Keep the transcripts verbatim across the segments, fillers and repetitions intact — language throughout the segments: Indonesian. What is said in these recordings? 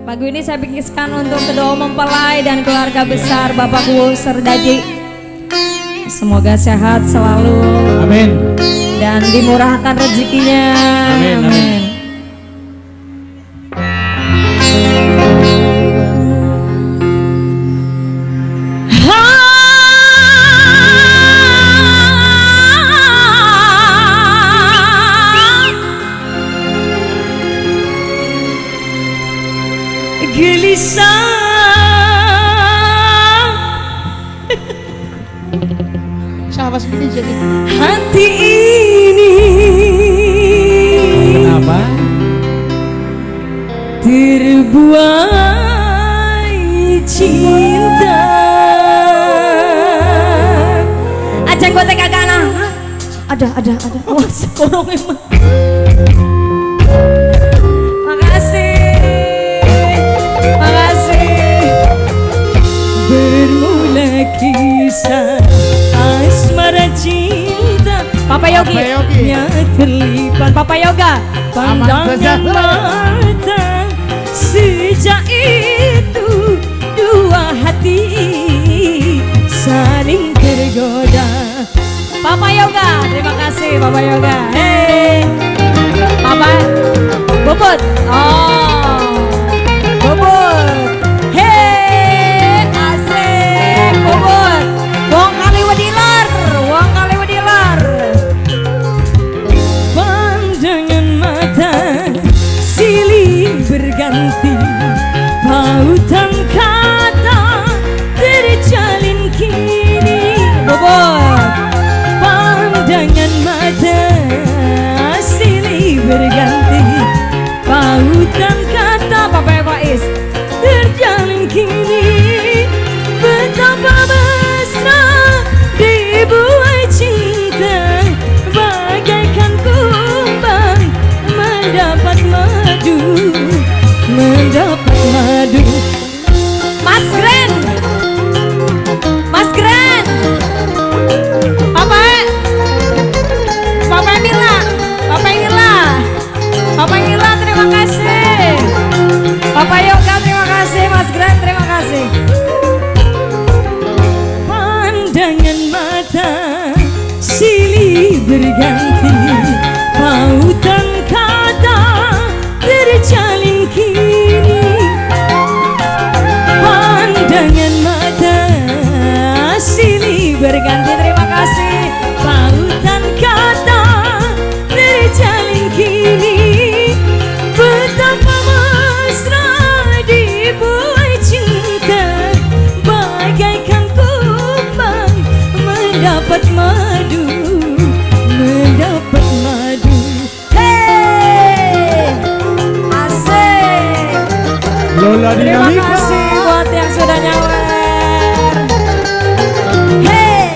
Lagu ini saya bikinkan untuk Ketua Umum Pelai dan keluarga besar Bapak Wu Serdadi. Semoga sehat selalu. Amin. Dan dimurahkan rezekinya. Amin. Amin. Amin. Gelisah siapa sendiri jadi hati ini. Kenapa? Terbuai cinta. Ajeng gue teka kana. Ada, ada, ada. Wah, sekorong emang. Kisah asmara cinta Papa Yogi, Papa Yogi. Yang terlipat Papa Yoga. Pandangan mata sejak itu dua hati saling tergoda. Papa Yoga, terima kasih Papa Yoga. Hey, Papa Bobot. Oh, Bobot. Berganti pautan kata terjalin kini. Bobot. Pandangan mata silih berganti pautan kata Papa Faiz terjalin kini. Betapa mesra dibuai cinta bagaikan kumbang mendapat madu. Mendapat madu. Mas Gren, Mas Gren, Papa, Papa Mila, Papa Mila, Papa Mila, terima kasih. Papa Yoga, terima kasih. Mas Gren, terima kasih. Pandangan mata silih berganti pautan kata terjalin kini. Pandangan mata silih berganti. Terima kasih. Pautan kata terjalin kini. Betapa mesra dibuai cinta bagaikan kumbang mendapat madu. Mendapat madu. Lola Terima Dinamika. kasih buat yang sudah nyawer. Hey.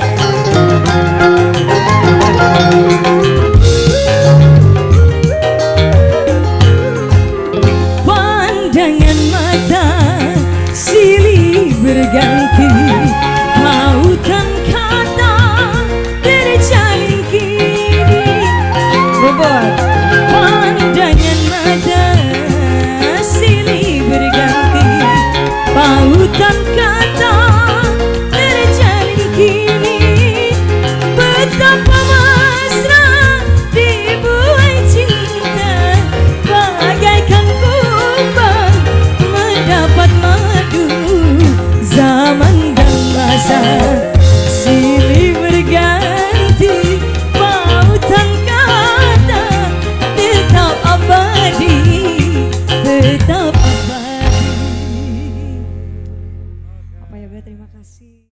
Pandangan mata silih berganti pautan kata terjalin kini. Bobot. Pandangan mata silih berganti pautan kata terjalin kini. Betapa mesra dibuai cinta bagaikan kumbang mendapat madu. Zaman dan masa silih berganti pautan kata tetap abadi. Tetap abadi. Papa Yoga, terima kasih.